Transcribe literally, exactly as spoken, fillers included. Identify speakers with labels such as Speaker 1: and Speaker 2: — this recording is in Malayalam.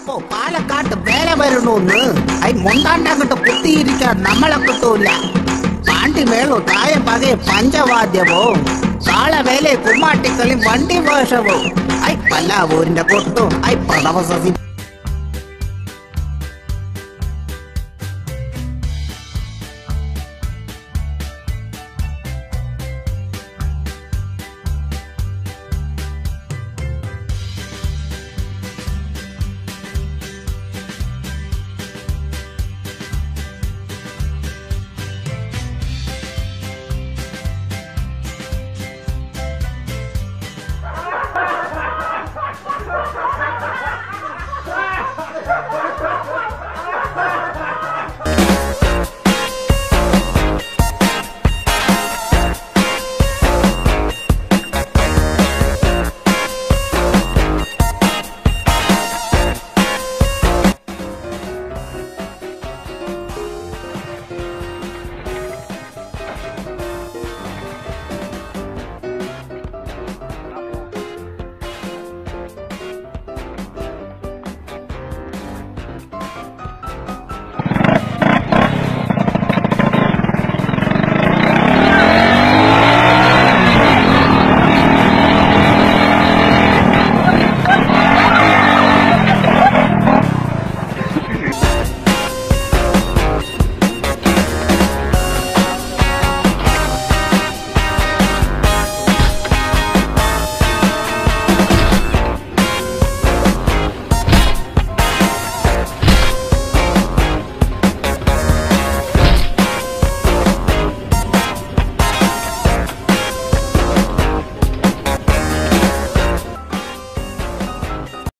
Speaker 1: അപ്പോ പാലക്കാട്ട് വേല വരണോന്ന് ഐ മുണ്ടാണ്ടങ്ങട്ട് കുത്തിയിരിക്കാൻ നമ്മളെ കിട്ടൂല. പാണ്ടി മേളോ തായ പകയെ പഞ്ചവാദ്യമോ കാളവേലെ കുമ്മാട്ടിക്കളി വണ്ടി വേഷവോ ഐ പല്ലാവൂരിന്റെ കൊട്ടും ഐ പ്രണവസി